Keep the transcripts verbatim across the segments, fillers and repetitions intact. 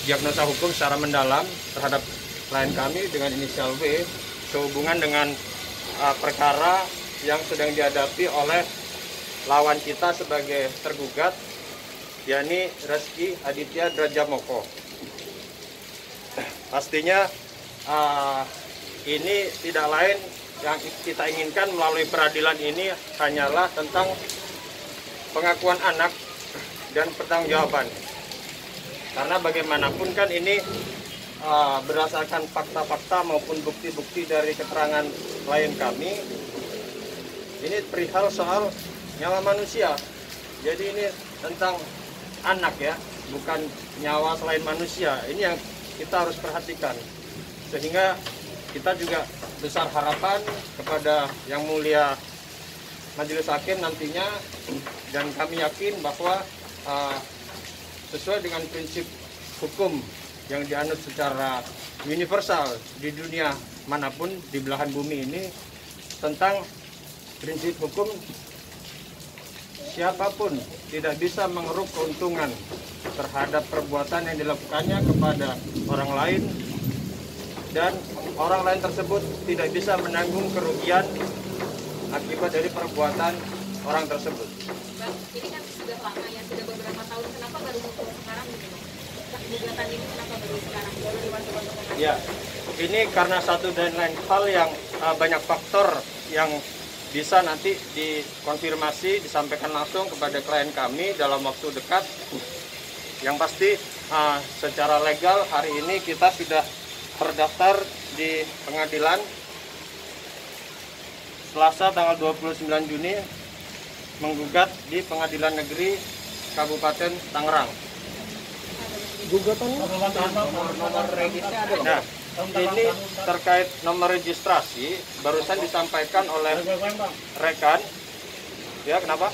diagnosa hukum secara mendalam terhadap klien kami dengan inisial W sehubungan dengan uh, perkara yang sedang dihadapi oleh lawan kita sebagai tergugat, yakni Reski Aditya Drajamoko. Pastinya uh, ini tidak lain yang kita inginkan melalui peradilan ini hanyalah tentang pengakuan anak dan pertanggungjawaban. Karena bagaimanapun kan ini uh, berdasarkan fakta-fakta maupun bukti-bukti dari keterangan klien kami, ini perihal soal nyawa manusia. Jadi ini tentang anak ya, bukan nyawa selain manusia. Ini yang kita harus perhatikan. Sehingga kita juga besar harapan kepada Yang Mulia Majelis Hakim nantinya, dan kami yakin bahwa uh, sesuai dengan prinsip hukum yang dianut secara universal di dunia manapun di belahan bumi ini, tentang prinsip hukum siapapun tidak bisa mengeruk keuntungan terhadap perbuatan yang dilakukannya kepada orang lain, dan orang lain tersebut tidak bisa menanggung kerugian akibat dari perbuatan orang tersebut. Bang, ini kan sudah lama ya, sudah beberapa tahun. Kenapa baru muncul sekarang gitu? Gugatan ini kenapa baru sekarang? Baru diwajibkan untuk Ya, ini karena satu dan lain hal yang uh, banyak faktor yang bisa nanti dikonfirmasi, disampaikan langsung kepada klien kami dalam waktu dekat. Yang pasti uh, secara legal hari ini kita sudah terdaftar di pengadilan Selasa tanggal dua puluh sembilan Juni, menggugat di Pengadilan Negeri Kabupaten Tangerang. Gugatannya nomor registrasinya ada. Nah, ini terkait nomor registrasi barusan disampaikan oleh rekan. Ya, kenapa?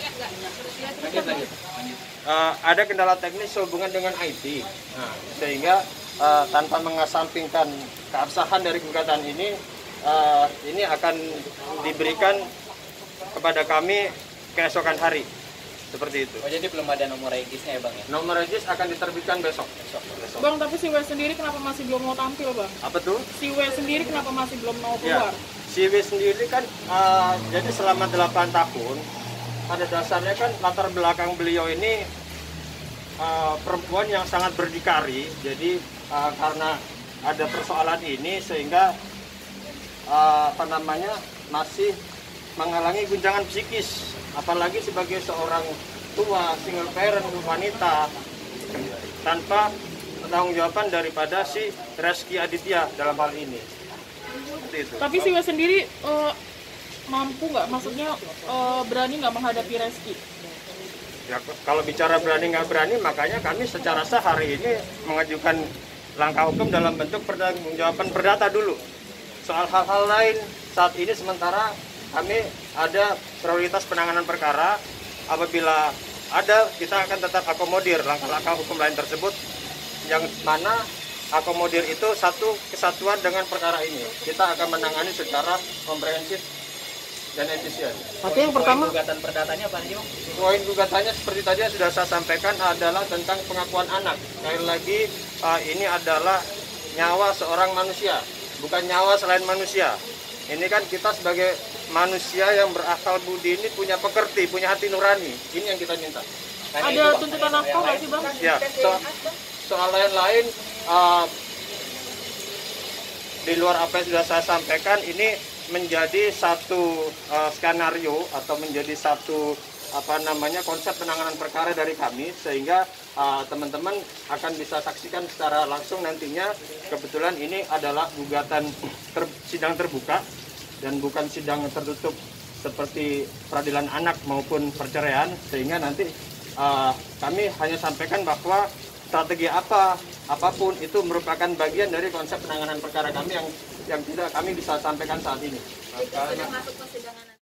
Uh, ada kendala teknis sehubungan dengan I T. Nah, sehingga uh, tanpa mengesampingkan keabsahan dari gugatan ini, uh, ini akan diberikan kepada kami keesokan hari. Seperti itu. Oh, jadi belum ada nomor regisnya ya Bang ya? Nomor regis akan diterbitkan besok. besok, besok. Bang, tapi si W sendiri kenapa masih belum mau tampil, Bang? Apa tuh? Si W sendiri kenapa masih belum mau Ya, keluar? si W sendiri kan uh, jadi selama delapan tahun, pada dasarnya kan latar belakang beliau ini uh, perempuan yang sangat berdikari. Jadi uh, karena ada persoalan ini sehingga uh, apa namanya masih mengalami guncangan psikis, apalagi sebagai seorang tua single parent wanita tanpa pertanggungjawaban daripada si Reski Aditya dalam hal ini. Seperti itu. Tapi si W sendiri uh, mampu nggak? Maksudnya uh, berani nggak menghadapi Reski? Ya, kalau bicara berani nggak berani, makanya kami secara sah hari ini mengajukan langkah hukum dalam bentuk pertanggungjawaban perdata dulu. Soal hal-hal lain saat ini sementara kami ada prioritas penanganan perkara. Apabila ada, kita akan tetap akomodir langkah-langkah hukum lain tersebut, yang mana akomodir itu satu kesatuan dengan perkara ini. Kita akan menangani secara komprehensif dan efisien. Tapi yang pertama, gugatan perdatanya apa aja Bang? Poin gugatannya seperti tadi yang sudah saya sampaikan adalah tentang pengakuan anak. Sekali lagi, uh, ini adalah nyawa seorang manusia, bukan nyawa selain manusia. Ini kan kita sebagai manusia yang berakal budi ini punya pekerti, punya hati nurani. Ini yang kita minta. Hanya itu, ada Bang. tuntutan nafkah nggak sih, Bang? Ya, so, soal lain-lain uh, di luar apa yang sudah saya sampaikan, ini menjadi satu uh, skenario atau menjadi satu apa namanya konsep penanganan perkara dari kami, sehingga teman-teman uh, akan bisa saksikan secara langsung nantinya. Kebetulan ini adalah gugatan ter, sidang terbuka dan bukan sidang tertutup seperti peradilan anak maupun perceraian, sehingga nanti uh, kami hanya sampaikan bahwa strategi apa apapun itu merupakan bagian dari konsep penanganan perkara kami yang yang tidak kami bisa sampaikan saat ini. Sudah masuk persidangan.